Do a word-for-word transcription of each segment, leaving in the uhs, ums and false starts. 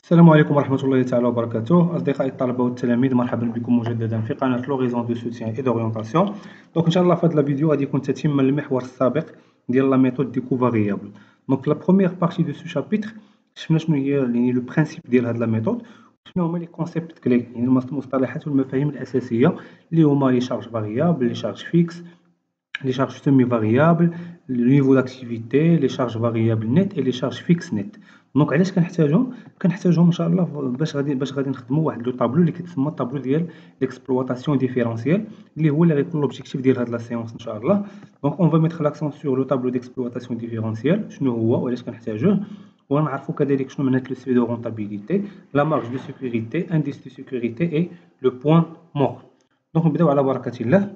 السلام عليكم ورحمة الله تعالى وبركاته. أصدقائي الطلبة والتلاميذ، مرحبا بكم مجددا في قناة لوريزون دو سوتيان اي دورينتاسيون. دونك إن شاء الله في هذا الفيديو غادي يكون تتمة للمحور السابق ديال لا ميثود دي كوفاريابل. دونك في لا بروميير بارتي دو سو شابيتر شفنا شنو هي يعني لو برينسيپ ديال هاد لا ميثود، شنو هما لي كونسيبت كلي، يعني المصطلحات والمفاهيم الأساسية اللي هما لي شارج فاريابل، لي شارج فيكس، les charges semi-variables, le niveau d'activité, les charges variables nettes et les charges fixes nettes. دونك علاش كنحتاجهم؟ كنحتاجهم ان شاء الله باش غادي باش غادي نخدموا واحد لو طابلو اللي كيتسمى الطابلو ديال ليكسبلوطاسيون ديفيرونسيال، اللي هو اللي غيكون لوبجيكتيف ديال هاد لا سيونس ان شاء الله. دونك اون فا ميتر لاكسون سور لو طابلو ديكسبلوطاسيون ديفيرونسيال، شنو هو وعلاش كنحتاجوه، ونعرفوا كذلك شنو معنات لو سي دو رونتابيليتي، لا مارج دو سيكوريتي، انديس دو سيكوريتي اي لو بوين مور. دونك نبداو على بركة الله.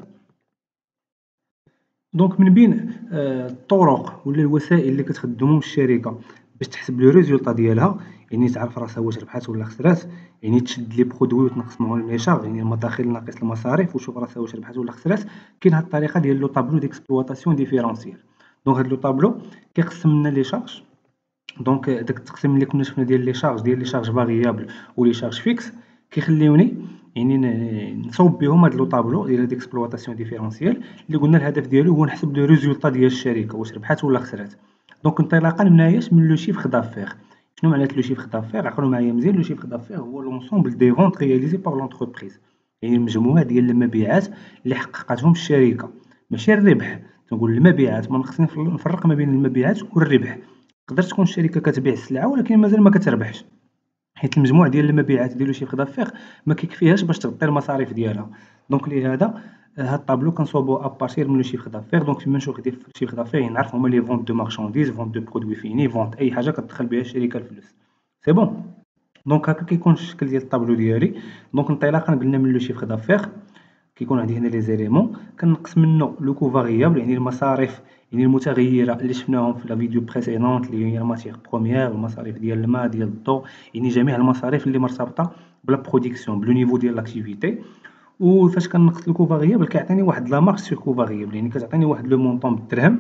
دونك من بين آه، الطرق ولا الوسائل اللي كتخدمهم الشركه باش تحسب لو ريزولطا ديالها، يعني تعرف راسها واش ربحات ولا خسرات، يعني تشد لي برودوي وتنقص معاهم لي شارج، يعني المداخل ناقص المصاريف، وتشوف راسها واش ربحات ولا خسرات. كاين هاد الطريقه ديال لو طابلو ديكسبلوطاسيون ديفيرونسيال. دونك هاد لو طابلو كيقسم لنا لي شارج. دونك داك التقسيم اللي كنا شفنا ديال لي شارج ديال لي شارج فاريابل ولي شارج فيكس كيخليوني يعني نصوب بهم هاد لو طابلو ديال ديكسبلوطاسيون ديفيرونسيال اللي قلنا الهدف ديالو هو نحسب لو ريزولطا ديال الشركه واش ربحات ولا خسرات. دونك انطلاقا من هناياش من لو شيفر دافير. شنو معنات لو شيفر دافير؟ عقلوا معايا مزيان. لو شيفر دافير هو لونسومبل دي فونت رياليزي بار لونتربريز، يعني المجموعه ديال المبيعات اللي حققتهم الشركه، ماشي الربح. تنقول المبيعات، ما خصني نفرق ما بين المبيعات والربح. تقدر تكون الشركه كتبيع السلعه ولكن مازال ما كتربحش، حيت المجموع ديال المبيعات ديال لو شيفر دافير ما كيكفيهاش باش تغطي المصاريف ديالها. دونك لهذا هاد الطابلو كنصوبو ابارتير من لو شيفر دافير. دونك فيما نشوف ديال الشيفر دافير نعرف هما لي فونت دو مارشانديز، فونت دو برودوي فيني، فونت اي حاجه كتدخل بها الشركه الفلوس. سي بون. دونك هكا كيكون الشكل ديال الطابلو ديالي. دونك انطلاقا قلنا من لو شيفر دافير كيكون عندي هنا لي زيليمون، كنقص منه لو كو فاريابل، يعني المصاريف يعني المتغيره اللي شفناهم في لا فيديو بريسيدونت، اللي هي الماتيغ بروميير، المصاريف ديال الماء ديال الضوء، يعني جميع المصاريف اللي مرتبطه بلا برودكسيون بلو نيفو ديال لاكتيفيتي. وفاش كنقص لو كو فاريابل كيعطيني واحد لا مارج سور كو فاريابل، يعني كتعطيني واحد لو مونطون بالدرهم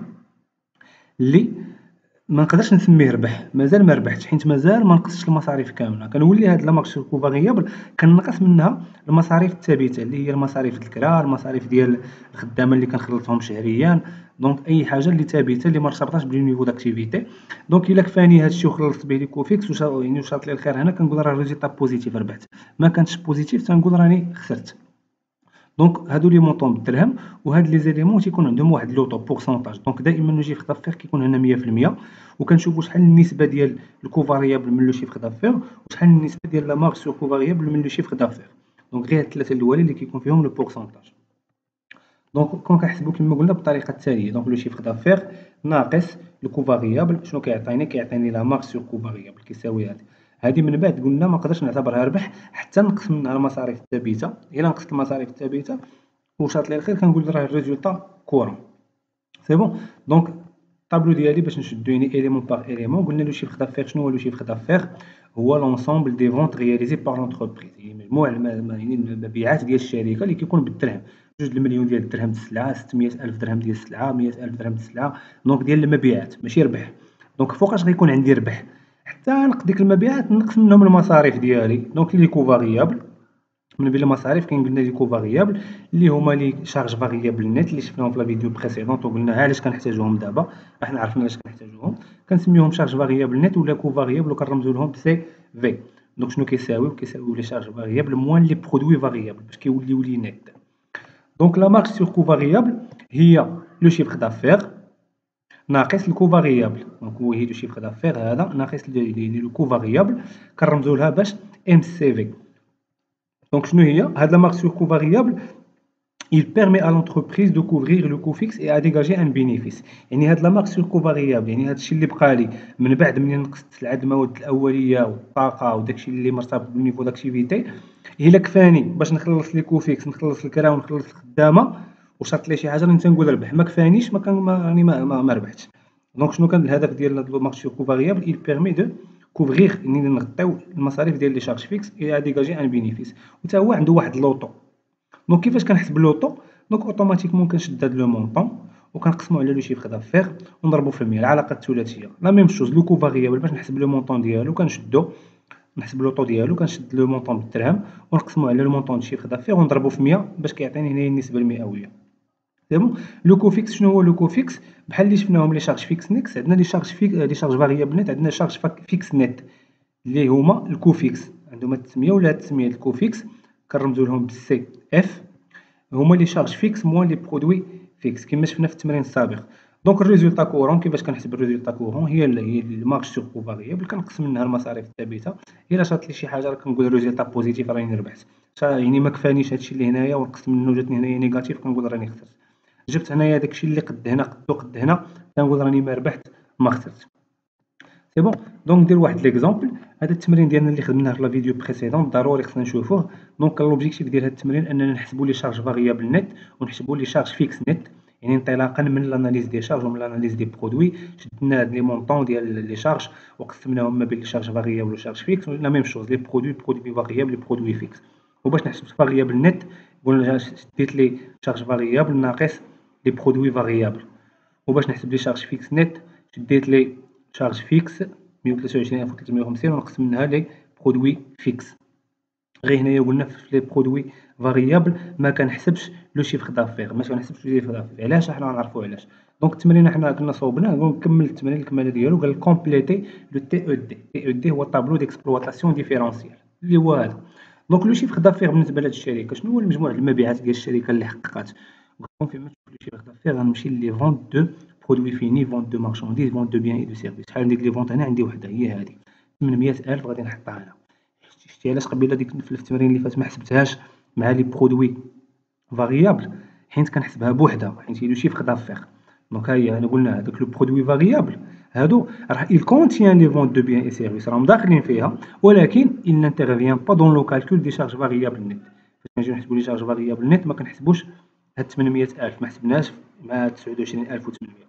اللي ما نقدرش نسميه ربح، مازال ما ربحتش حيت مازال ما نقصتش المصاريف كامله. كنولي هاد لا مارش كو فاريابل كنقص منها المصاريف الثابته اللي هي المصاريف د الكرا، المصاريف ديال الخدامه اللي كنخلصهم شهريا. دونك اي حاجه اللي ثابته اللي ما مرتبطاش بلي نيفو داكتيفيتي. دونك الا كفاني هادشي وخلصت به لي كوفيكس وشا يعني وشاط لي الخير، هنا كنقول راه الريزلتا بوزيتيف ربحت، ما كانتش بوزيتيف تنقول راني خسرت. دونك هادو لي مونطون بالدرهم، وهاد لي زيليمون تيكون عندهم واحد لوطو بورسونتاج. دونك دائما لو شيفر دافير كيكون هنا مية في المية، وكنشوفوا شحال النسبه ديال الكو فاريابل من لو شيفر دافير وشحال النسبه ديال لا مارج سور كو فاريابل من لو شيفر دافير. دونك غير هاد الثلاثه الاولين اللي كيكون فيهم لو بورسونتاج. دونك كون كنحسبوا كما قلنا بالطريقه التاليه. دونك لو شيفر دافير ناقص لو كو فاريابل، شنو كيعطيني؟ كيعطيني لا مارج سور كو فاريابل كيساوي هادي. هادي من بعد قلنا ما نقدرش نعتبرها ربح حتى نقص منها المصاريف الثابته. الا نقصت المصاريف الثابته وشاط لي الخير كنقول راه الريزولطا كورون. سي بون. دونك الطابلو ديالي باش نشدو يعني اليمون باغ اليمون، قلنا لو شيفر دافير. شنو هو لو شيفر دافير؟ هو لونسومبل دي فونت رياليزي باغ لونتربريز، يعني مجموع يعني المبيعات ديال الشركه اللي كيكون بالدرهم. جوج المليون ديال الدرهم د السلعه، ستمية الف درهم ديال السلعه، مية الف درهم د السلعه. دونك ديال المبيعات ماشي ربح. دونك فوقاش غيكون عندي ربح حتى نقد ديك المبيعات نقص منهم المصاريف ديالي. دونك لي كو فاريابل من بين المصاريف كاين قلنا لي كو فاريابل اللي هما لي شارج فاريابل نيت اللي شفناهم في لا فيديو بريسيدونت وقلنا علاش كنحتاجوهم. دابا احنا عرفنا علاش كنحتاجوهم، كنسميوهم شارج فاريابل نيت ولا كو فاريابل وكنرمزوا لهم بسي في. دونك شنو كيساويو؟ كيساويو لي شارج فاريابل موان لي برودوي فاريابل باش كيوليو لي نيت. دونك لا مارج سور كو فاريابل هي لو شيفر دافير ناقص الكو فاريابل. دونك هو هي لو شيفر دافير هذا ناقص لو كو فاريابل كنرمزوا لها باش ام سي في. دونك شنو هي هاد لا مارج سور كو فاريابل؟ il permet à l'entreprise de couvrir le coût fixe et à dégager un bénéfice. يعني هاد لا مارج سور كو فاريابل يعني هادشي اللي بقى لي من بعد منين نقصت العد المواد الاوليه والطاقه وداكشي اللي مرتبط بالنيفو داكتيفيتي، الا كفاني باش نخلص لي كو فيكس، نخلص الكرا ونخلص الخدامه وشرط لي شي حاجه راني تنقول ربح. ما كفانيش ما كان راني ما, ما, ما ربحتش. دونك شنو كان الهدف ديال هاد لا مارج سور كو فاريابل؟ il permet de كوفغيغ يعني نغطيو المصاريف ديال لي شارج فيكس اي ديجاجي ان بينيفيس، وتا هو عنده واحد لوطو. دونك كيفاش كنحسب لوطو؟ دونك اوتوماتيكمون كنشد هاد لو مونطون وكنقسمو على لو شيفر دافير ونضربو في المية، العلاقه الثلاثيه. لا ميم شوز لو كو فاريابل باش نحسب لو مونطون ديالو كنشدو نحسب لو طو ديالو، كنشد لو مونطون بالدرهم ونقسمو على لو مونطون دو شيفر دافير ونضربو في مية باش كيعطيني هنايا النسبة المئوية. سي بون. لو كو فيكس شنو هو لو كو فيكس؟ بحال اللي شفناهم لي شارج فيكس نيكس، عندنا لي شارج فيك لي شارج فاريابل نت، عندنا شارج فيكس نت اللي هما الكو فيكس، عندهم هاد التسمية ولا هاد التسمية الكو فيكس كنرمزو لهم بالسي اف، هما لي شارج فيكس موان لي برودوي فيكس كيما شفنا في التمرين السابق. دونك الريزولتا كورون، كيفاش كنحسب الريزولتا كورون؟ هي هي المارج سور كو فاريابل، كنقسم منها المصاريف الثابته. الا شات لي شي حاجه راه كنقول الريزولتا بوزيتيف راني ربحت، يعني ما كفانيش هادشي اللي هنايا ونقسم منه جاتني هنايا نيجاتيف كنقول راني خسرت. جبت هنايا داكشي اللي قد هنا قدو قد هنا كنقول راني ما ربحت ما خسرت. سي بون. دونك ندير واحد ليكزومبل. هذا التمرين ديالنا اللي خدمناه في لا فيديو بريسيدون ضروري خصنا نشوفوه. دونك لوبجيكتيف ديال هذا التمرين اننا نحسبوا لي شارج فاريابل نت ونحسبوا لي شارج فيكس نت، يعني انطلاقا من لاناليز دي شارج ومن لاناليز دي برودوي شدنا هاد لي مونطون ديال لي شارج وقسمناهم ما بين لي شارج فاريابل وشارج فيكس، لا ميم شوز لي برودوي برودوي فاريابل لي برودوي فيكس. وباش نحسب فاريابل نت قلنا شديت لي شارج فاريابل ناقص لي برودوي فاريابل، وباش نحسب لي شارج فيكس نت شديت لي شارج فيكس مية وثلاثة وعشرين ألف وثلاثمية وخمسين ونقسم منها لي برودوي فيكس. غير هنايا قلنا في لي برودوي فاريابل ما كنحسبش لو شيفر دافير، ما كنحسبش لو شيفر دافير. علاش؟ حنا غنعرفوا علاش. دونك التمرين حنا كنا صوبناه، نكمل التمرين الكماله ديالو قال كومبليتي لو تي او دي. تي او دي هو طابلو ديكسبلوطاسيون ديفيرونسيال اللي هو هذا. دونك لو شيفر دافير بالنسبه لهاد الشركه شنو هو؟ المجموع المبيعات ديال الشركه اللي حققات. دونك فيما تشوف لو شيفر دافير غنمشي لي فونت دو برودوي فيني، فونت دو مارشانديز، فونت دو بيان اي دو سيرفيس. شحال ديك لي فونت هنا عندي وحده هي هذه ثمنمية ألف غادي نحطها هنا. شتي علاش قبيله ديك في التمرين اللي فات ما حسبتهاش مع لي برودوي فاريابل؟ حيت كنحسبها بوحدها حيت هي لو شيفر دافير. دونك ها هي انا قلنا هذاك لو برودوي فاريابل هادو راه il contient les ventes de biens et services راهم داخلين فيها، ولكن il n'intervient pas dans le calcul des charges variables net. فاش كنجيو نحسبوا لي شارج فاريابل نت ما كنحسبوش هاد ثمنمية ألف، ما حسبناش مع تسعة وعشرين ألف وثمنمية.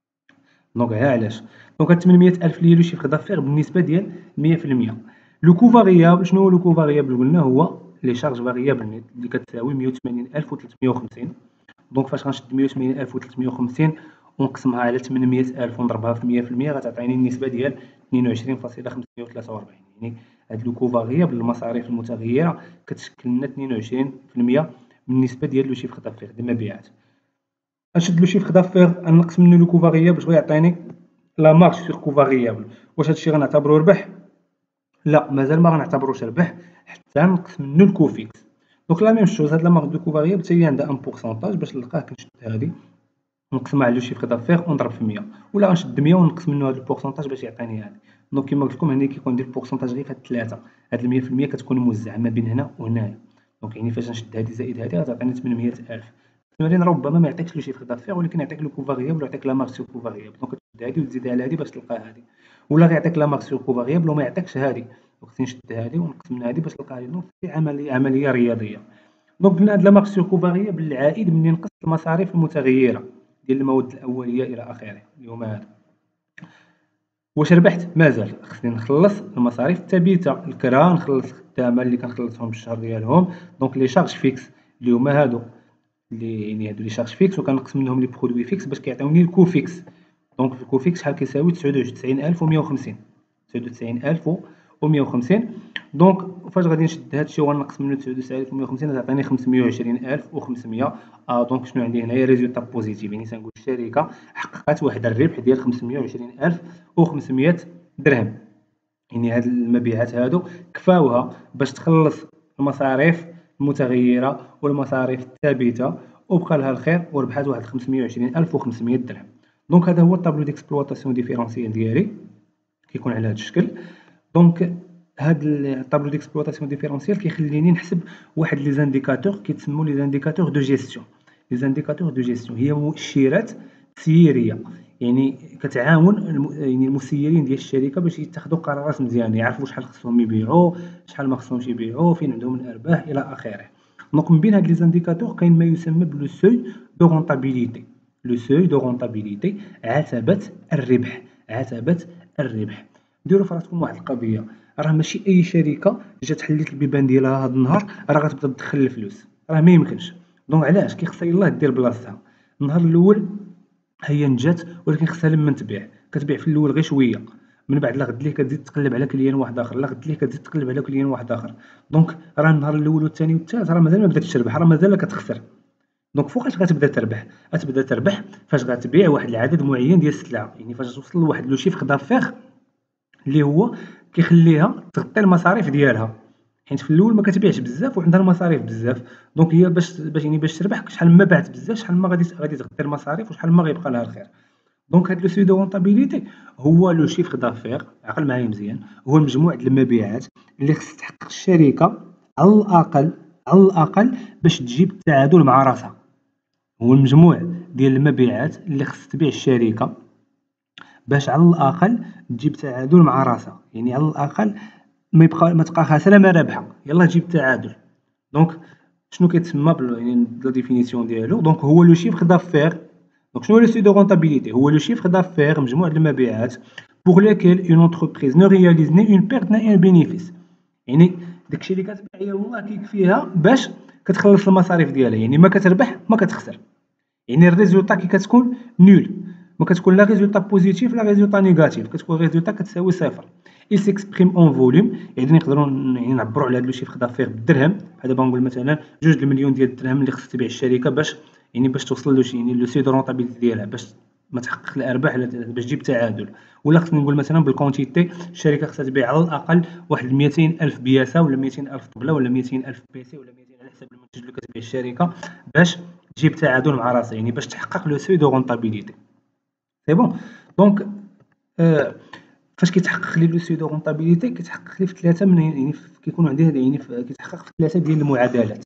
دونك ها علاش. دونك هاد ثمنمية ألف اللي هي لو شيفر دافير بالنسبه ديال مية في المية. لو كو فاريابل شنو هو؟ لو كو فاريابل قلنا هو لي شارج فاريابل نت اللي كتساوي مية وثمانين ألف وثلاثمية وخمسين. دونك فاش غنشد مية وثمانين ألف وثلاثمية وخمسين ونقسمها على ثمنمية ألف ونضربها في مية في المية غتعطيني النسبه ديال اثنين وعشرين فاصلة خمسمية وثلاثة وأربعين. يعني هاد لو كو فاريابل المصاريف المتغيره كتشكل لنا اثنين وعشرين في المية من النسبه ديال لو شيفر دافير ديال المبيعات. غنشد لو شيفر دافير نقسم منو لو كو فاريابل باش غيعطيني لا مارج سور كو فاريابل. واش هادشي غنعتبرو ربح؟ لا، مازال ما غنعتبروش ربح حتى نقسم منو الكو فيكس. دونك لا ميم شوز هاد لا مارج دو كو فاريابل حتى هي عندها ان بورسونتاج. باش نلقاه كنشد هادي ونقسمها على لو شيفر دافير ونضرب في مية، ولا غنشد مية ونقسم منو هاد البورسونتاج باش يعطيني هادي. دونك كيما قلت لكم هنا كيكون ديال البورسونتاج غير في هاد الثلاثه، هاد المية في المية كتكون موزعه ما بين هنا وهنايا. دونك يعني فاش نشد هادي زائد هادي غتعطيني ثمنمية ألف. التمرين ربما ما يعطيكش لو شيفر دافير ولكن يعطيك لو كو فاريابل ويعطيك لا مارج سور كو فاريابل. دونك تشد هادي وتزيدها على هادي باش تلقى هادي، ولا غيعطيك لا مارج سور كو فاريابل وما يعطيكش هادي. دونك خصني نشد هادي ونقسم من هادي باش نلقى هادي. دونك هي عمليه عمليه رياضيه. دونك قلنا هاد لا مارج سور كو فاريابل العائد ملي نقص المصاريف المتغيره ديال المواد الاوليه الى اخره اللي هما هادو. واش ربحت؟ مازال خصني نخلص المصاريف الثابته، الكرا نخلص الخدامه اللي كنخلصهم بالشهر ديالهم. دونك لي شارج فيكس اللي هما هادو اللي يعني هادو لي شارج فيكس وكنقسم منهم لي برودوي فيكس باش كيعطيوني الكو فيكس. دونك الكو فيكس شحال كيساوي تسعة وتسعين ألف ومية وخمسين. تسعة وتسعين ألف ومية وخمسين. دونك فاش غادي نشد هادشي ونقسم منو تسعة وتسعين ألف ومية وخمسين غتعطيني خمسمية وعشرين ألف وخمسمية. اه دونك شنو عندي هنايا؟ ريزولتا بوزيتيف، يعني تنقول الشركه حققت واحد الربح ديال خمسمية وعشرين ألف وخمسمية درهم. يعني هاد المبيعات هادو كفاوها باش تخلص المصاريف المتغيره والمصاريف الثابته وبقى لها الخير وربحات واحد خمسمية وعشرين ألف وخمسمية درهم. دونك هذا هو الطابلو ديكسبلوطاسيون ديفيرونسيال ديالي كيكون على هذا الشكل. دونك هاد الطابلو ديكسبلوطاسيون ديفيرونسيال كيخليني نحسب واحد لي زانديكاتور كيتسموا لي زانديكاتور دو جيستيون. لي زانديكاتور دو جيستيون هي مؤشرات تسييريه، يعني كتعاون يعني المسيرين ديال الشركه باش يتخذوا قرارات مزيانه، يعرفوا شحال خصهم يبيعوا، شحال ما خصهمش يبيعوا، فين عندهم الارباح الى اخره. دونك من بين هاد لي زانديكاتور كاين ما يسمى بلو سوي دو رونطابيليتي. لو سوي دو رونطابيليتي عتبه الربح، عتبه الربح. ديروا في راسكم واحد القضيه، راه ماشي اي شركه جات حليت البيبان ديالها هذا النهار راه غتبدا تدخل الفلوس، راه ما يمكنش. دونك علاش؟ كيخصها يلاه دير بلاصتها. النهار الاول هي نجات ولكن خصها لما تبيع كتبيع في الاول غير شويه، من بعد لغد ليه كتزيد تقلب على كليان واحد اخر، لغد ليه كتزيد تقلب على كليان واحد اخر. دونك راه النهار الاول والثاني والثالث راه مازال ما بداتش تربح، راه مازال كتخسر. دونك فوقاش غتبدا تربح؟ غتبدا تربح فاش غتبيع واحد العدد معين ديال السلعه، يعني فاش توصل لواحد لو شيفر دافير اللي هو كيخليها تغطي المصاريف ديالها، حيت في الاول ما كتبيعش بزاف وعندها المصاريف بزاف. دونك هي باش باش يعني باش تربح شحال ما باعت بزاف شحال ما غادي غادي تغطي المصاريف وشحال ما غيبقى لها الخير. دونك هاد لو سوي دو رونطابيليتي هو لو شيفر دافير، عقل معايا مزيان، هو مجموع د المبيعات اللي خص تحقق الشركه على الاقل على الاقل باش تجيب التعادل مع راسها. هو المجموع ديال المبيعات اللي خص تبيع الشركه باش على الاقل تجيب تعادل مع راسها، يعني على الاقل ما يبقى ما تبقى خاسره ما رابحه، يلاه تجيب تعادل. دونك شنو كيتسمى بال يعني لا ديفينيسيون ديالو؟ دونك هو لو شيفر دافير. دونك شنو هو لو سوي دو رونطابيليتي؟ هو لو شيفر دافير مجموع المبيعات pour lesquels une entreprise ne réalise ni une perte ni un bénéfice. يعني داكشي اللي كتبيع يلاه كيكفيها باش كتخلص المصاريف ديالها، يعني ما كتربح ما كتخسر، يعني الريزولطا كي كتكون نول، ما كتكون لا ريزولطا بوزيتيف لا ريزولطا نيجاتيف، كتكون ريزولطا كتساوي صفر. il s'exprime en volume، يعني نقدروا يعني نعبروا على هذا لو شيفر دافير بالدرهم. دابا نقول مثلا جوج المليون ديال الدرهم اللي خص تبيع الشركه باش يعني باش توصل له شي يعني لو سي دو رونطابيليتي ديالها باش ما تحقق الارباح باش تجيب تعادل. ولا خصني نقول مثلا بالكونتيتي الشركه خصها تبيع على الاقل واحد مئتين الف بياسه ولا مئتين الف طبله ولا مئتين الف بيسي ولا مئتين على حسب المنتج اللي كتبيع الشركه باش تجيب تعادل مع راسها، يعني باش تحقق لو سوي دو رونطابيليتي. سي بون. دونك آه فاش كيتحقق لي لو سوي دو رونطابيليتي كيتحقق لي في ثلاثه من يعني كيكونوا عندي يعني كيتحقق في ثلاثه ديال المعادلات.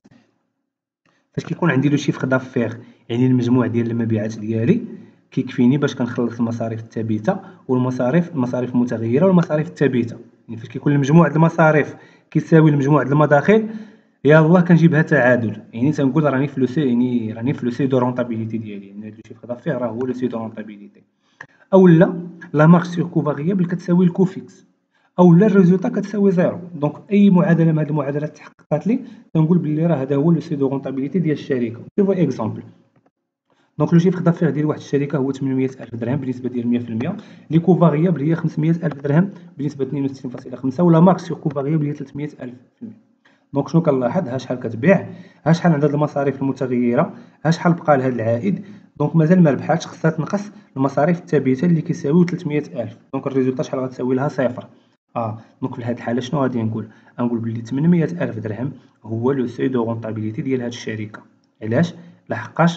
فاش كيكون عندي لو شيفر دافير يعني المجموع ديال المبيعات ديالي كيكفيني باش كنخلص المصاريف الثابته والمصاريف المصاريف المتغيره والمصاريف الثابته. يعني فاش كيكون المجموع د المصاريف كيساوي المجموع د المداخل يلاه كنجيبها تعادل، يعني تنقول راني في لو سي يعني راني في لو سي دو رونطابيليتي ديالي، يعني هاد لو شيفر دافير راه هو لو سي دو رونطابيليتي. اولا لا مارج سور كو فاريابل كتساوي الكو فيكس، اولا الريزولطا كتساوي زيرو. دونك اي معادله من هاد المعادلات تحققات لي كنقول بلي راه هذا هو لو سي دو رونطابيليتي ديال الشركه. شوفوا اكزومبل. دونك لو شيفر دافير ديال واحد الشركه هو ثمنمية الف درهم بنسبه ديال مية في المية، لي كو فاريابل هي خمسمية الف درهم بنسبه اثنين وستين فاصلة خمسة، ولا مارج سور كو فاريابل هي ثلاثمية الف في المية. دونك شنو كنلاحظ؟ ها شحال كتبيع، ها شحال عندها المصاريف المتغيره، ها شحال بقى لها العائد. دونك مازال ما ربحاتش، خصها تنقص المصاريف الثابته اللي كيساويو ثلاثمية الف. دونك الريزولطا شحال غتساوي لها؟ صفر. اه دونك في هذه الحاله شنو غادي نقول؟ غنقول بلي ثمنمية الف درهم هو لو سوي دو رونطابيليتي ديال هذه الشركه. علاش؟ لحقاش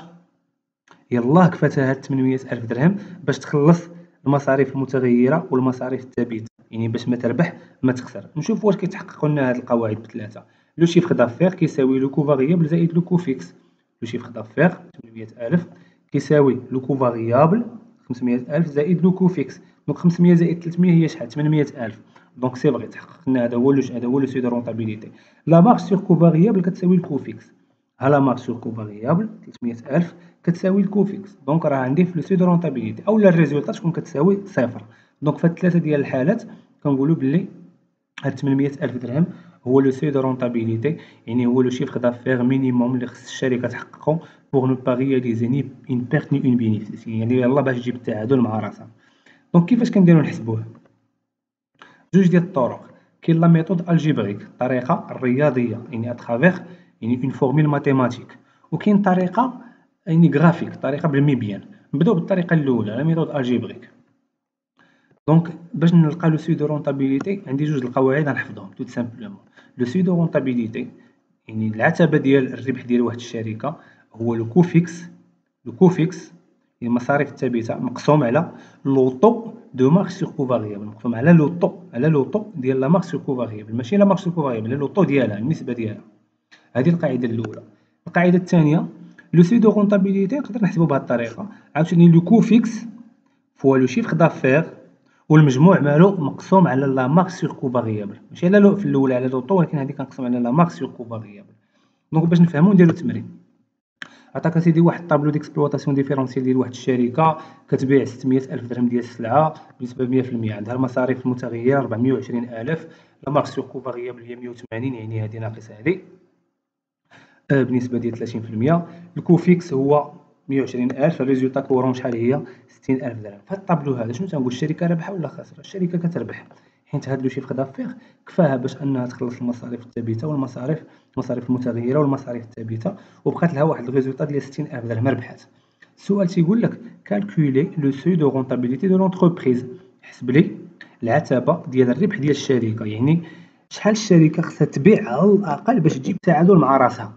يلاه كفاتها هاد ثمنمية الف درهم باش تخلص المصاريف المتغيره والمصاريف الثابته، يعني باش ما تربح ما تخسر. نشوف واش كيتحققوا لنا هاد القواعد بثلاثه. لو شيفر دافير كيساوي لو كو فاريابل زائد لو كو فيكس. لو شيفر دافير ثمنمية الف كيساوي لو كو فاريابل خمسمية الف زائد لو كو فيكس. دونك خمسمية زائد ثلاثمية هي شحال؟ ثمنمية الف. دونك سي فغي تحقق لنا هذا هو هذا هو لو سوي دو رونطابيليتي. لا مارج سور كو فاريابل كتساوي الكو فيكس. ها لا مارج سور كو فاريابل ثلاثمية الف كتساوي الكو فيكس. دونك راه عندي في لو سوي دو رونطابيليتي اولا الريزولطا تكون كتساوي صفر. دونك في هاد ثلاثه ديال الحالات كنقولوا بلي هاد ثمنمية الف درهم هو لو سوي دو رونطابيليتي، يعني هو لو شيفر دافير مينيموم اللي خص الشركه تحققو بوغ نو با رياليزي ني اون بيرت ني اون بينيفيس، يعني يلاه باش تجيب التعادل مع راسها. دونك كيفاش كنديرو نحسبوه؟ جوج ديال الطرق. كاين لا ميثود الجبريك، الطريقه الرياضيه يعني اترافيغ يعني اون فورمول ماتيماتيك، وكاين طريقه يعني غرافيك، طريقه بالميبيان. نبداو بالطريقه الاولى لا ميثود الجبريك. دونك باش نلقى لو سوي دو رونطابيليتي عندي جوج القواعد غنحفظهم توت سامبلومون. لو سوي دو رونطابيليتي يعني العتبه ديال الربح ديال واحد الشركه هو لو كو فيكس، لو كو فيكس يعني المصاريف الثابته مقسوم على لوطو دو مارج سور كو فاريابل، مقسوم على لوطو على لوطو ديال لا مارج سور كو فاريابل، ماشي لا مارج سور كو فاريابل، لا لوطو ديالها النسبه ديالها. هذه القاعده الاولى. القاعده الثانيه لو سوي دو رونطابيليتي نقدر نحسبو بهذه الطريقه عاوتاني لو كو فيكس فوا لو شيفر دافير والمجموع مالو مقسوم على لا مارج سور كو فاريابل، ماشي على لو في الاولى على لوطو، ولكن هذه كنقسم على لا مارج سور كو فاريابل. دونك باش نفهمو نديرو تمرين. عطاك اسيدي واحد الطابلو ديكسبلوطاسيون ديفيرونسيال ديال واحد الشركه كتبيع ستمية الف درهم ديال السلعه بنسبه مية في المية، عندها المصاريف المتغيره ربعمية وعشرين الف، لا مارج سور كو فاريابل هي مية وثمانين يعني هذه ناقص هذه بنسبه ديال ثلاثين في المية. الكو فيكس هو مية وعشرين ألف، الريزولتا كورون شحال هي؟ ستين ألف درهم. في هاد الطابلو هذا شنو تنقول؟ الشركة رابحة ولا خاسرة؟ الشركة كتربح، حيت هاد لو شيفر دافير كفاها باش أنها تخلص المصاريف الثابتة والمصاريف المصاريف المتغيرة والمصاريف الثابتة، وبقات لها واحد الريزولتا ديال ستين ألف درهم ربحات. السؤال تيقول لك كالكولي لو سوي دو رونتابيليتي دو لونتربريز، حسب لي العتبة ديال الربح ديال الشركة، يعني شحال الشركة خصها تبيع على الأقل باش تجيب تعادل مع راسها.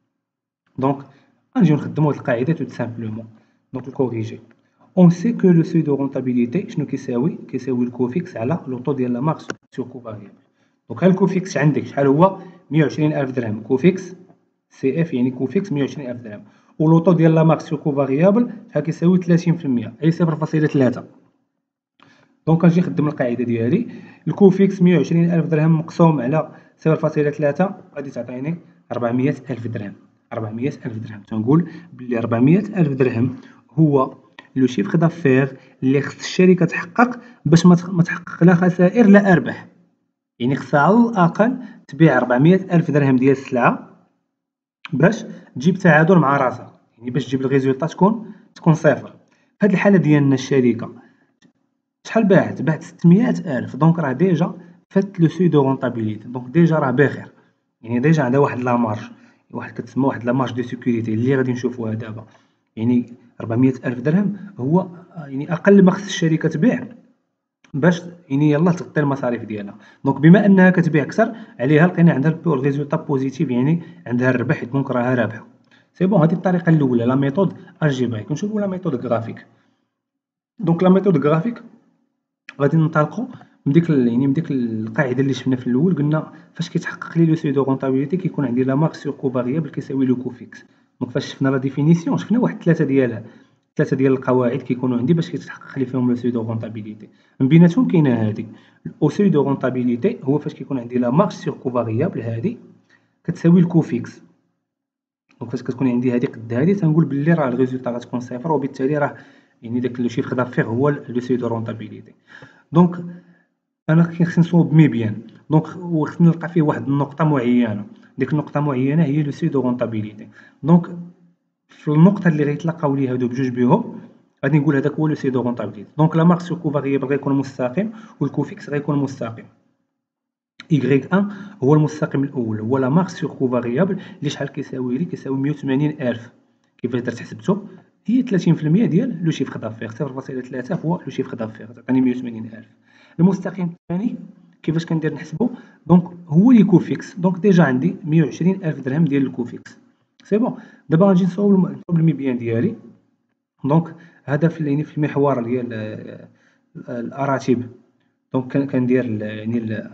دونك غنجيو نخدمو هاد القاعدة tout simplement. دونك الكوريجي on sait que le seuil de rentabilité شنو كيساوي؟ كيساوي الكو فيكس على لو طو ديال لا مارك سور كو فاريابل. دونك ها الكو فيكس عندك شحال هو؟ مية وعشرين ألف درهم كو فيكس سي اف، يعني كو فيكس مية وعشرين ألف درهم، و لو طو ديال لا مارك سور كو فاريابل شحال كيساوي؟ ثلاثين في المية، أي صفر فاصلة ثلاثة. دونك غنجي نخدم القاعدة ديالي، الكو فيكس مية وعشرين ألف درهم مقسوم على صفر فاصلة ثلاثة غادي تعطيني ربعمية ألف درهم. ربعمية ألف درهم تنقول بلي ربعمية ألف درهم هو لو شيفر دافير اللي خص الشركة تحقق باش ما تحقق لا خسائر لا أرباح، يعني خصها على الأقل تبيع ربعمية ألف درهم ديال السلعة باش تجيب تعادل مع راسها، يعني باش تجيب الريزولطا تكون تكون صفر. في هاد الحالة ديالنا الشركة شحال باعت؟ باعت ستمية ألف، دونك راه ديجا فات لو سوي دو رونتابيليتي، دونك ديجا راه بخير، يعني ديجا عندها واحد لا مارج، واحد كتسمى واحد لا مارج دو سيكوريتي اللي غادي نشوفوها دابا. يعني ربعمية ألف درهم هو يعني أقل ما خص الشركة تبيع باش يعني يلاه تغطي المصاريف ديالها. دونك بما أنها كتبيع أكثر عليها لقينا عندها الريزولتا بوزيتيف، يعني عندها الربح، دونك راها رابحة. سي بون، هذه الطريقة الأولى لا ميثود الجبرايك. نشوفو لا ميثود غرافيك. دونك لا ميثود غرافيك غادي ننطلقوا من ديك يعني من ديك القاعده اللي شفنا في الاول، قلنا فاش كيتحقق لي لو سوي دو رونتابيليتي كيكون عندي لا مارك سور كو فاريابل كيساوي لو كو فيكس. دونك فاش شفنا لا ديفينيسيون شفنا واحد ثلاثه ديالها، ثلاثه ديال القواعد كيكونوا عندي باش كيتحقق لي فيهم لو سوي دو رونتابيليتي. من بيناتهم كاينه هذه او سوي دو رونتابيليتي، هو فاش كيكون عندي لا مارك سور كو فاريابل هذه كتساوي الكو فيكس. دونك فاش كتكون عندي هذه قد هذه تنقول باللي راه الريزولتا غتكون صفر، وبالتالي راه يعني داك لو شيفر دافير هو لو سوي دو رونتابيليتي. دونك انا خصني نصوب مي بيان، دونك وخصني نلقى فيه واحد النقطه معينه، ديك النقطه معينه هي لو سوي دو رونتابيليتي. دونك في النقطه اللي غيتلاقاو لي هادو بجوج بهم غادي نقول هذاك هو لو سوي دو رونتابيليتي. دونك لا مارك سور كو فاريابل غيكون مستقيم والكو فيكس غيكون مستقيم. إيكغيك أن هو المستقيم الأول، هو لا مارك سور كو فاريابل اللي شحال كيساوي لي؟ كيساوي مية وثمانين ألف. كيفاش درت حسبتو؟ هي ثلاثين في المية ديال لو شيفر دافير، صفر فاصلة ثلاثة هو لو شيفر دافير تعطيني مية وثمانين ألف. المستقيم الثاني كيفاش كندير نحسبو؟ دونك هو لي كو فيكس، دونك ديجا عندي مية وعشرين ألف درهم ديال الكو فيكس. سي بون، دابا غنجي نصوب نصوب المي بيان ديالي. دونك هذا في يعني في المحور ديال الأراتب. دونك كندير يعني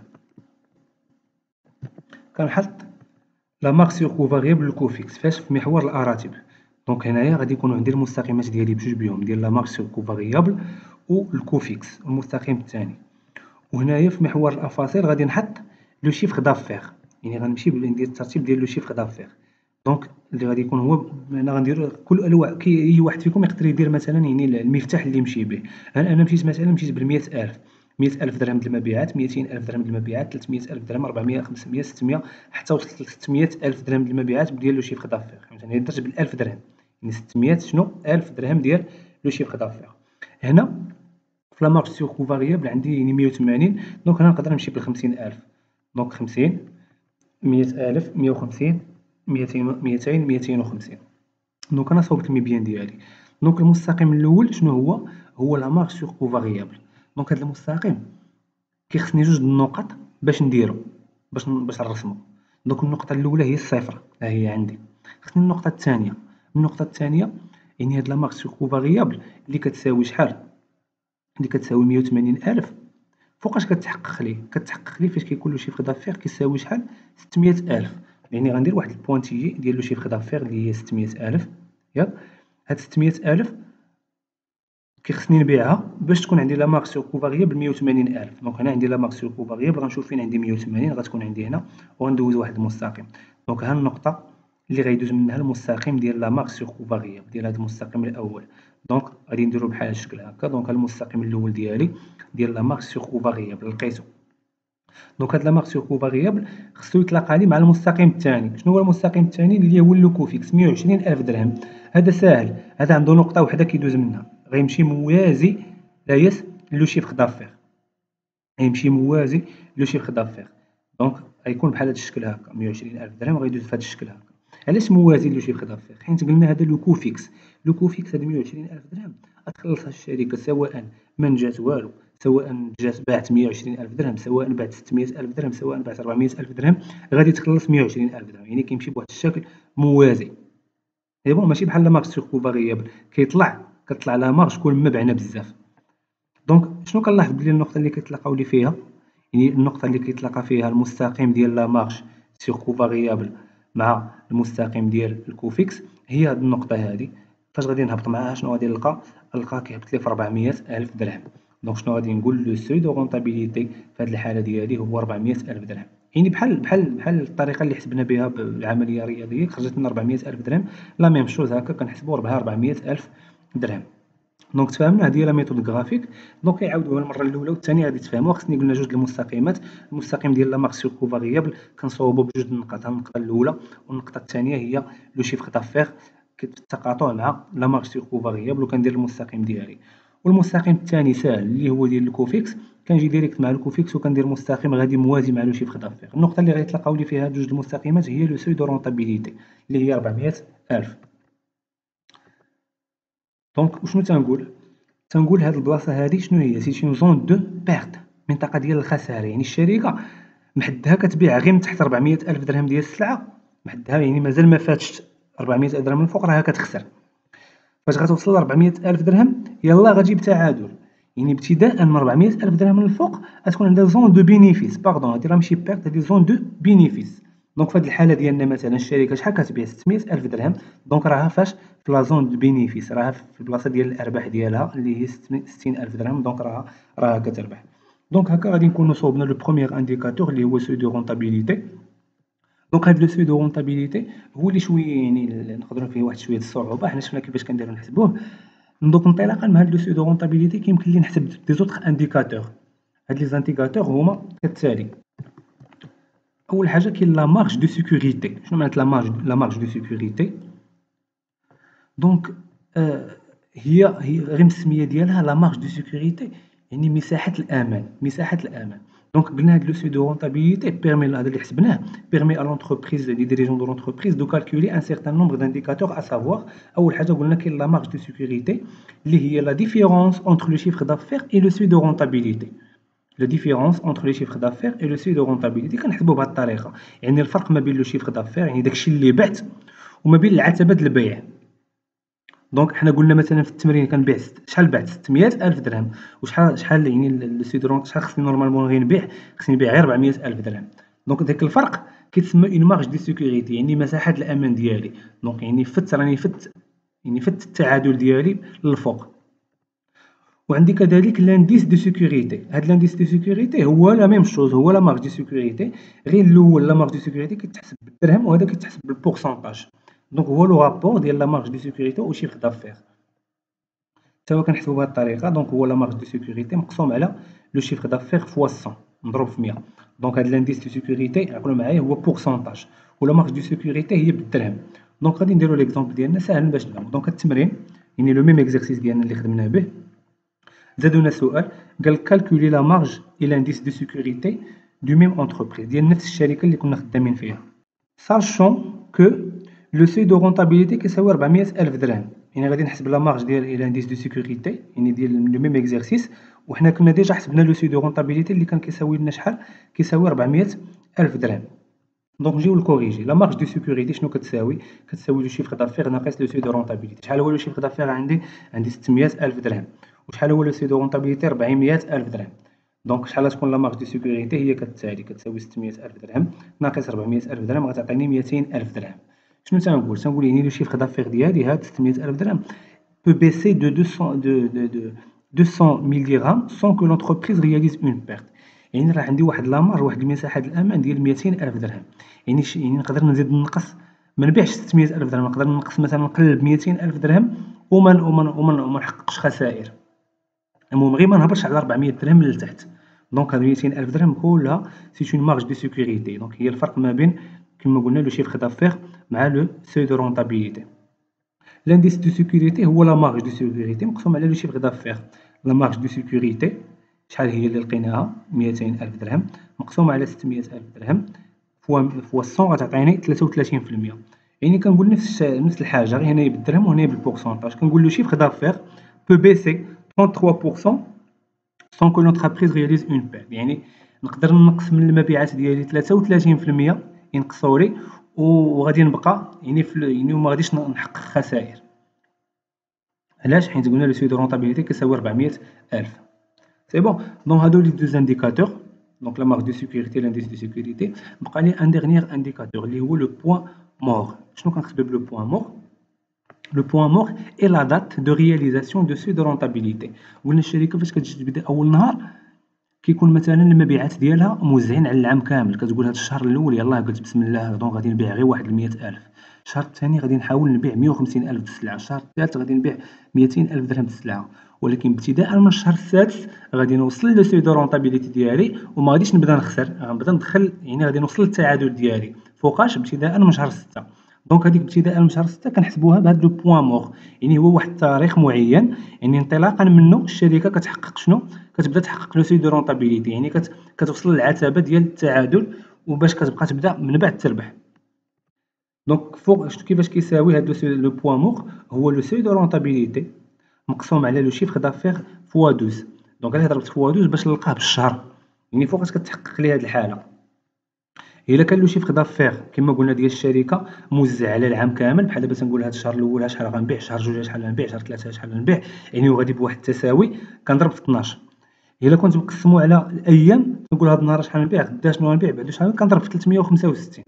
كنحط لا مارك سور كو فاريابل الكو فيكس فاش في محور الأراتب. دونك هنايا غادي يكونوا عندي المستقيمات ديالي بجوج بهم، ديال لا مارك سور كو فاريابل و الكو فيكس المستقيم الثاني. وهنايا في محور الأفاصيل غادي نحط لو شيفر دافير، يعني غنمشي ندير الترتيب ديال لو شيفر دافير. دونك اللي غادي يكون هو انا غندير كل انواع كي اي واحد فيكم يقدر يدير مثلا يعني المفتاح اللي يمشي به. انا مشيت مثلا مشيت بالمية ألف، مية ألف درهم د المبيعات، ميتين ألف درهم د المبيعات، ثلاثمية ألف درهم، ربعمية، خمسمية، ستمية، حتى وصلت ل ستمية ألف درهم د المبيعات ديال لو شيفر دافير. فهمتني؟ درت بالألف درهم، يعني ستمية شنو ألف درهم ديال لو شيفر دافير. هنا في لا مارج سور كو فاريابل عندي يعني مية وثمانين، دونك هنا نقدر نمشي بالخمسين ألف. دونك خمسين، مية ألف، مية وخمسين، ميتين، ميتين، ميتين وخمسين. دونك انا صوبت المي بيان ديالي. دونك المستقيم الاول شنو هو؟ هو لا مارج سور كو فاريابل. دونك هذا المستقيم كيخصني جوج د النقط باش نديرو باش باش نرسمو. دونك النقطه الاولى هي الصفر، ها هي عندي. خصني النقطه الثانيه، النقطه الثانيه يعني هاد لا مارج سور كو فاريابل اللي كتساوي شحال؟ اللي كتساوي مية وثمانين ألف. فوقاش كتحقق لي؟ كتحقق لي فاش كيكون لو شيفر دافير كيساوي شحال؟ ستمية ألف. يعني غندير واحد البوانتيي ديال لو شيفر دافير اللي هي ستمية ألف. ياك هاد ستمية ألف كيخصني نبيعها باش تكون عندي لا مارك سور كو فاريابل مية وثمانين ألف. دونك هنا عندي لا مارك سور كو فاريابل، غنشوف فين عندي مية وثمانين غتكون عندي هنا، وغندوز واحد المستقيم. دونك ها النقطة اللي غيدوز منها المستقيم ديال لا مارك سور كو فاريابل ديال هاد المستقيم الأول. دونك غادي نديرو بحال هاد الشكل هكا. دونك ها المستقيم الأول ديالي ديال لا مارك سور كو فاريابل لقيتو. دونك هاد لا مارك سور كو فاريابل خصو يتلاقى لي مع المستقيم الثاني. شنو هو المستقيم الثاني؟ اللي هو لو كو فيكس مية وعشرين ألف درهم. هذا ساهل، هذا عنده نقطة وحدة كيدوز منها، غيمشي موازي لا يس لو شيفر دافير، غيمشي موازي لو شيفر دافير، دونك غيكون بحال هذا الشكل هكا، مية وعشرين ألف درهم غيدوز في هذا الشكل هكا. علاش موازي لو شيفر دافير؟ حيت قلنا هذا لو كو فيكس، لو كو فيكس هاد مية وعشرين ألف درهم غتخلصها الشركة سواء ما نجات والو، سواء جات باعت مية وعشرين ألف درهم، سواء باعت ستمية ألف درهم، سواء باعت ربعمية ألف درهم، غادي تخلص مية وعشرين ألف درهم، يعني كيمشي بواحد الشكل موازي. مي بون ماشي بحال لا مارج سور كو فاريابل كيطلع كتطلع لا مارج كل ما بعنا بزاف. دونك شنو كنلاحظ بلي النقطة اللي كيتلاقاو لي فيها، يعني النقطة اللي كيتلاقى فيها المستقيم ديال لا مارج سور كو فاريابل مع المستقيم ديال الكو فيكس هي هاد النقطة هادي. فاش غادي نهبط معاها شنو غادي نلقى؟ نلقى كيهبط لي في ربعمية ألف درهم. دونك شنو غادي نقول؟ لو سوي دو رونطابيليتي في هاد الحالة ديالي هو ربعمية ألف درهم، يعني بحال بحال بحال الطريقة اللي حسبنا بها بالعملية الرياضية خرجت لنا ربعمية ألف درهم، لا ميم شوز هكا كنحسبو ربحها ربعمية ألف درهم. دونك تفاهمنا، هذه هي لا ميثود غرافيك. دونك كيعاودوها المره الاولى والثانيه غادي تفهموها. خصني قلنا جوج المستقيمات، المستقيم ديال لا مارك سور كو فاريابل كنصوبو بجوج النقط، النقطه الاولى والنقطه الثانيه هي لو شيفر دافير كتقاطع مع لا مارك سور كو فاريابل، وكندير المستقيم ديالي. والمستقيم الثاني ساهل اللي هو ديال الكوفيكس، كنجي ديريكت مع الكوفيكس وكندير مستقيم غادي موازي مع لو شيفر دافير. النقطه اللي غيتلاقاو لي فيها جوج المستقيمات هي لو سوي دو رونطابيليتي اللي هي ربعمية ألف. دونك وشنو تنقول؟ تنقول هاد البلاصة هادي شنو هي؟ سي اون زون دو بيرت، منطقة ديال الخسارة، يعني الشركة محدها كتبيع غير من تحت ربعمية ألف درهم ديال السلعة، محدها يعني مازال ما فاتش ربعمية ألف درهم من الفوق راها كتخسر. فاش غتوصل ل ربعمية ألف درهم يلاه غتجيب تعادل، يعني ابتداء من ربعمية ألف درهم من الفوق غتكون عندها زون دو بينيفيس، باردون هادي راه ماشي بيرت، هادي زون دو بينيفيس. دونك في هاد الحالة ديالنا مثلا الشركة شحال كتبيع؟ ستمية ألف درهم، دونك راها فاش؟ في لا زون دو بينيفيس، راها في البلاصة ديال الأرباح ديالها اللي هي ستين ألف درهم، دونك راها راها كتربح. دونك هكا غادي نكونو صوبنا لو بروميير انديكاتور اللي هو سوي دو رونطابيليتي. دونك هاد لو سوي دو رونطابيليتي هو اللي شوية يعني نقدروا فيه واحد شوية الصعوبة، حنا شفنا كيفاش كنديرو نحسبوه. دوك انطلاقا من هاد لو سوي دو رونطابيليتي كيمكن لي نحسب دي زوطخ انديكاتور. هاد لي زانديكاتور هما كالتالي. اول حاجه كاين لا مارج دو سيكوريتي. شنو معنات لا مارج لا مارج دو سيكوريتي؟ دونك آه هي هي غير مسميه ديالها لا مارج دو سيكوريتي، يعني مساحه الامان، مساحه الامان. دونك قلنا هاد لو سوي دو رونطابيليتي بيرمي، هذا اللي حسبناه بيرمي ا لونتربريز لي ديريجون دو لونتربريز دو كالكولي ان سيغتان نومبر d'aindicateurs ا سافوار. اول حاجه قلنا كاين لا مارج دو سيكوريتي اللي هي لا ديفيرونس entre لو شيفر دافير اي لو سوي دو رونطابيليتي. La différence entre les chiffres d'affaires et le seuil de rentabilité كنحسبوه بهذه الطريقه، يعني الفرق ما بين لو شيفر دافير يعني داكشي اللي بعت وما بين العتبه ديال البيع. دونك حنا قلنا مثلا في التمرين كنبيع شحال بعت؟ ستمية ألف درهم، وشحال شحال يعني لو سوي دو شحال خصني نورمالمون غير نبيع؟ خصني نبيع غير ربعمية ألف درهم. دونك داك الفرق كيتسمى اون مارج دو سيكوريتي، يعني مساحه الامان ديالي. دونك يعني فت راني فت يعني فت التعادل ديالي للفوق. وعندي كذلك لانديس دو سيكوريتي. هاد لانديس دو سيكوريتي هو لا ميم شوز، هو لا مارج دو سيكوريتي، غير الاول لا مارج دو سيكوريتي كيتحسب بالدرهم وهذا كيتحسب بالبورسونتاج. دونك هو لو رابور ديال لا مارج دو سيكوريتي او شيفر دافير، حتى هو كنحسبو بهاد الطريقه. دونك هو لا مارج دو سيكوريتي مقسوم على لو شيفر دافير فوا مية مضروب في مية. دونك هاد لانديس دو سيكوريتي عقلوا معايا هو بورسونتاج، ولا مارج دو سيكوريتي هي بالدرهم. دونك غادي نديرو ليكزومبل ديالنا ساهل باش نفهمو. دونك هاد التمرين يعني لو ميم اكزرسيس ديالنا اللي خدمنا به، زادونا سؤال قال كالكولي لا مارج اي لانديس دو سيكوريتي دو ميم انتربريز، ديال نفس الشركه اللي كنا خدامين فيها. ساشون كو لو سوي دو رونطابيليتي كيساوي ربعمية ألف درهم، يعني غادي نحسب لا مارج ديال اي لانديس دو سيكوريتي يعني ديال لو ميم اكزرسيس، وحنا كنا ديجا حسبنا لو سوي دو رونطابيليتي اللي كان كيساوي لنا شحال؟ كيساوي ربعمية ألف درهم. دونك نجيو لكوريجي. لا مارج دو سيكوريتي شنو كتساوي؟ كتساوي لو شيفر دافير ناقص لو سوي دو رونطابيليتي. شحال هو لو شيفر دافير عندي؟ عندي ستمية ألف درهم. وشحال هو لو سوي دو رونطابيليتي؟ ربعمية ألف درهم. دونك شحال غتكون لا مارج دو سيكوريتي؟ هي كتساوي كتساوي ستمية ألف درهم ناقص ربعمية ألف درهم غتعطيني ميتين ألف درهم. شنو تنقول؟ تنقول يعني لو شيفر دافير ديالي هاد ستمية ألف درهم peut baisser de deux cents de de de deux cent mille dirhams sans que l'entreprise réalise une perte. يعني راه عندي واحد لا مارج، واحد المساحه د الامان ديال ميتين ألف درهم، يعني ش... يعني نقدر نزيد ننقص، ما نبيعش ستمية ألف درهم، نقدر ننقص مثلا نقلب ميتين ألف درهم وما وما وما وما نحققش خسائر. المهم غير ما نهبطش على ربعمية درهم للتحت. دونك هاد ميتين ألف درهم كلها سي اون مارج دو سيكوريتي. دونك هي الفرق ما بين كما قلنا لو شيفر دافير مع لو سوي دو رونطابيليتي. لانديس دو سيكوريتي هو لا مارج دو سيكوريتي مقسوم على لو شيفر دافير. لا مارج دو سيكوريتي شحال هي اللي لقيناها؟ ميتين ألف درهم مقسومة على ستمية ألف درهم فوا فوا مية غتعطيني ثلاثة وثلاثين في المية. يعني كنقول نفس نفس الحاجة غير هنايا بالدرهم وهنايا بالبورسونتاج. كنقول لو شيفر دافير بو بيسي ثلاثة وثلاثين بالمية sans que l'entreprise réalise une perte. يعني نقدر نقص من المبيعات ديالي ثلاثة وثلاثين في المية ينقصوا لي وغادي نبقى يعني في يعني وما غاديش نحقق خسائر. علاش؟ حيت قلنا لو سوي دو رونطابيليتي كيساوي ربعمية ألف. سي بون. دون هادو لي دوز انديكاتور دونك لا مارك دو سيكوريتي لانديس دو سيكوريتي بقى لي ان ديرنيير انديكاتور اللي هو لو بوين مور. شنو كنقصدو بلو بوين مور؟ لو بوين مور اي لا دات دو رياليزاسيون دو سوي دو رونطابيليتي. قلنا الشركه فاش كتجي تبدا اول نهار كيكون مثلا المبيعات ديالها موزعين على العام كامل. كتقول هذا الشهر الاول يلاه قلت بسم الله دونك غادي نبيع غير واحد المية ألف. الشهر الثاني غادي نحاول نبيع مية وخمسين ألف د السلعه. الشهر الثالث غادي نبيع ميتين ألف درهم د السلعه. ولكن ابتداء من الشهر السادس غادي نوصل لو سوي دو رونطابيليتي ديالي وما غاديش نبدا نخسر. غنبدا ندخل يعني غادي نوصل للتعادل ديالي فوقاش ابتداء من شهر ستة. دونك هذيك ابتداء من شهر ستة كنحسبوها بهذا لو بوين مور. يعني هو واحد التاريخ معين يعني انطلاقا منه الشركه كتحقق شنو؟ كتبدا تحقق لو سوي دو رونطابيليتي. يعني كت... كتوصل للعتبه ديال التعادل وباش كتبقى تبدا من بعد تربح. دونك فوق كيفاش كيساوي هذا لو بوين مور؟ هو لو سوي دو رونطابيليتي مقسوم على لو شيفر دافير فوا اثناش. دونك انا ضربت فوا اثناش باش نلقاه بالشهر. يعني فوقاش كتحقق لي هذه الحاله. الا كان لو شيفر دافير كما قلنا ديال الشركه موزع على العام كامل بحال دابا تنقول هذا الشهر الاول شحال غنبيع، شهر جوج شحال غنبيع، شهر ثلاثة شحال غنبيع، يعني وغادي بواحد التساوي كنضرب في اثناش. الا كنت مقسمو على الايام نقول هذا النهار شحال غنبيع، غدا شنو غنبيع، بعد شحال كنضرب في ثلاثمية وخمسة وستين.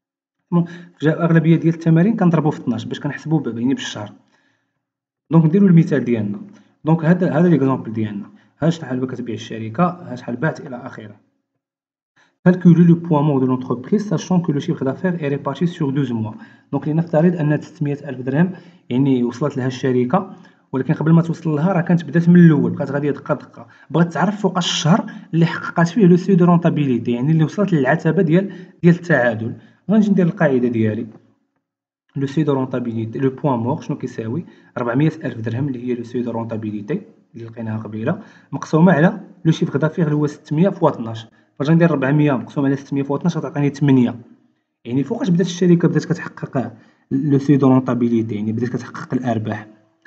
في الاغلبيه ديال التمارين كنضربو في اثناش باش كنحسبو يعني بالشهر. دونك نديرو المثال ديالنا. دونك هذا هذا ليكزامبل ديالنا. ها شحال كتبيع الشركه، ها شحال بعت الى اخره. Calculer le poids mort de l'entreprise sachant que le chiffre d'affaires est réparti sur douze mois. دونك لنفترض ان ستمية ألف درهم يعني وصلت لها الشركه، ولكن قبل ما توصل لها راه كانت بدات من الاول بقات غاديه دقه دقه. بغات تعرف فوقاش الشهر اللي حققت فيه لو سي دو رونطابيليتي يعني اللي وصلت للعتبه ديال ديال التعادل. غنجي ندير القاعده ديالي. لو سي دو رونطابيليتي لو بوين مور شنو كيساوي؟ ربعمية ألف درهم اللي هي لو سي دو رونطابيليتي اللي لقيناها قبيله مقسومه على لو شيفر دافير اللي هو ستمية فوا اثناش. فاش غندير ربعمية مقسوم على ستمية فوا اثناش غتعطيني ثمانية. يعني فوقاش بدات الشركه بدات كتحقق لو سي دو رونطابيليتي يعني بدات كتحقق الارباح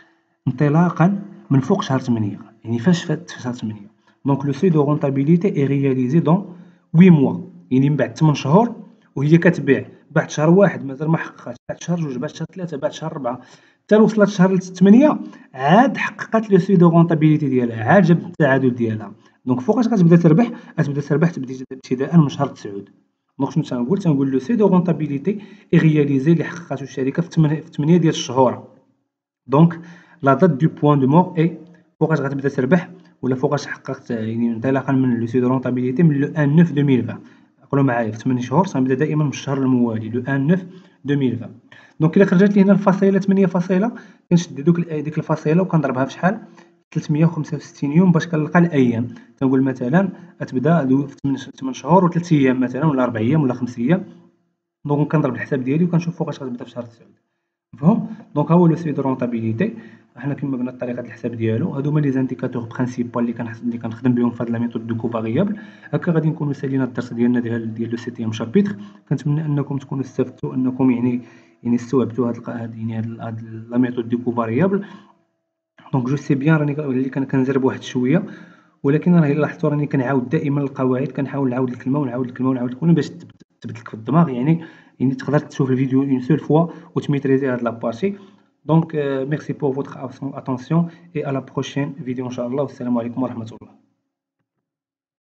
انطلاقا من فوق شهر ثمانية. يعني فاش فات في شهر ثمانية. دونك لو سي دو رونطابيليتي اي رياليزي دون ثمانية موا يعني من بعد ثمانية شهور وهي كتبيع. بعد شهر واحد مازال ما حققاتش، بعد شهر جوج، بعد شهر ثلاثة، بعد شهر ربعة، حتى وصلت شهر ثمانية عاد حققت لو سي دو رونطابيليتي ديالها، عاد جابت التعادل ديالها. دونك فوقاش غتبدا تربح؟ غتبدا تربح ابتداء من شهر تسعود. دونك شنو تنقول؟ تنقول لو سي دو رونطابيليتي اي رياليزي اللي حققاتو الشركه في ثمانية ديال الشهور. دونك لا دات دو بوين دو مور اي فوقاش غتبدا تربح ولا فوقاش حققت يعني انطلاقا من لو سي دو رونطابيليتي من لو واحد تسعة ألفين وعشرين. قولوا معايا في ثمانية شهور غنبدا دائما من الشهر الموالي لو واحد تسعة ألفين وعشرين. دونك الا خرجت لي هنا الفاصله ثمانية فاصله كنشد دوك ديك الفاصله وكنضربها في شحال؟ ثلاثمية وخمسة وستين يوم باش كنلقى الايام. تنقول مثلا تبدا في ثمانية شهور و3 ايام مثلا ولا أربعة ايام ولا خمسة ايام. دونك كنضرب الحساب ديالي وكنشوف فوقاش غتبدا في شهر تسعود. مفهوم؟ دونك ها هو لو سي دو رونطابيليتي. حنا كما قلنا طريقه الحساب ديالو هادو هما لي زانديكاتور برينسيبال اللي كنحسب اللي كنخدم بهم في هاد لا ميثود دو كوفاريابل. هكا غادي نكونوا سالينا الدرس ديالنا ديال ديال لو سيتيام شابيتر. كنتمنى انكم تكونوا استفدتوا انكم يعني يعني استوعبتوا هاد هاد يعني هاد لا ميثود دو كوفاريابل. دونك جو سي بيان راني اللي كنزرب واحد شويه، ولكن راه الا لاحظتوا راني كنعاود دائما القواعد، كنحاول نعاود الكلمه ونعاود الكلمه ونعاود الكلمه باش تثبت لك في الدماغ. يعني يعني تقدر تشوف الفيديو اون سول فوا وتميتريزي هاد لا بارتي. دونك ميرسي بور فوتر اتونسيون اي à la prochaine vidéo ان شاء الله، والسلام عليكم ورحمه الله.